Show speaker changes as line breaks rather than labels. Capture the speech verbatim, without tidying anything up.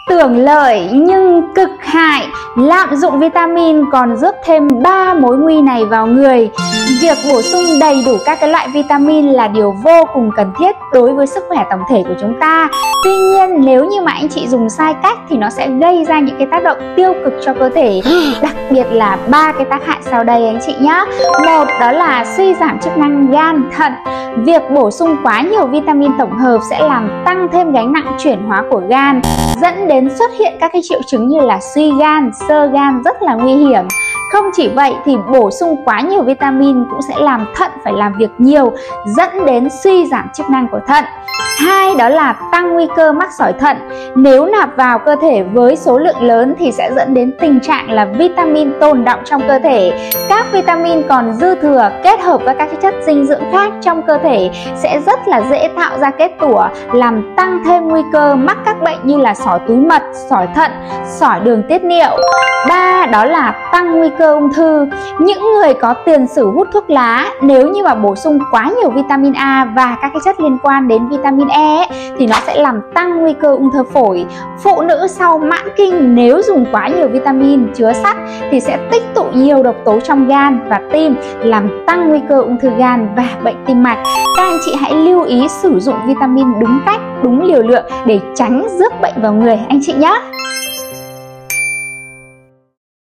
Tưởng lợi nhưng cực hại, lạm dụng vitamin còn rước thêm ba mối nguy này vào người. Việc bổ sung đầy đủ các cái loại vitamin là điều vô cùng cần thiết đối với sức khỏe tổng thể của chúng ta. Tuy nhiên nếu như mà anh chị dùng sai cách thì nó sẽ gây ra những cái tác động tiêu cực cho cơ thể, đặc biệt là ba cái tác hại sau đây anh chị nhé. Một, đó là suy giảm chức năng gan, thận. Việc bổ sung quá nhiều vitamin tổng hợp sẽ làm tăng thêm gánh nặng chuyển hóa của gan, dẫn đến xuất hiện các cái triệu chứng như là suy gan, xơ gan rất là nguy hiểm. Không chỉ vậy thì bổ sung quá nhiều vitamin cũng sẽ làm thận phải làm việc nhiều, dẫn đến suy giảm chức năng của thận. Hai, đó là tăng nguy cơ mắc sỏi thận. Nếu nạp vào cơ thể với số lượng lớn thì sẽ dẫn đến tình trạng là vitamin tồn đọng trong cơ thể. Các vitamin còn dư thừa kết hợp với các chất dinh dưỡng khác trong cơ thể sẽ rất là dễ tạo ra kết tủa, làm tăng thêm nguy cơ mắc các bệnh như là sỏi túi mật, sỏi thận, sỏi đường tiết niệu. Ba, đó là tăng nguy cơ ung thư. Những người có tiền sử hút thuốc lá, nếu như mà bổ sung quá nhiều vitamin A và các cái chất liên quan đến vitamin E ấy, thì nó sẽ làm tăng nguy cơ ung thư phổi. Phụ nữ sau mãn kinh nếu dùng quá nhiều vitamin chứa sắt thì sẽ tích tụ nhiều độc tố trong gan và tim, làm tăng nguy cơ ung thư gan và bệnh tim mạch. Các anh chị hãy lưu ý sử dụng vitamin đúng cách, đúng liều lượng để tránh rước bệnh vào người anh chị nhé.